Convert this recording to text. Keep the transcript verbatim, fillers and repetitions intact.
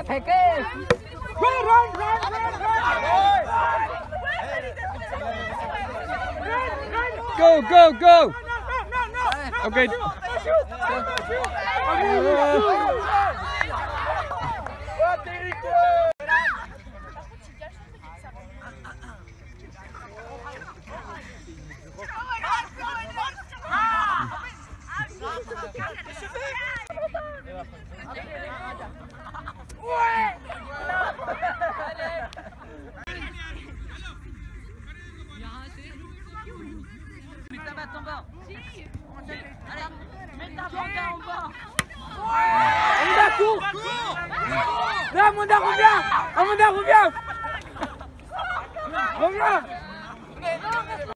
Run, run, run, run, run! Go, go, go! Okay. Ça va, t'en vas. Allez, mets ta banque en bas. Amanda, cours! Là, Amanda, reviens! Amanda, reviens! Reviens!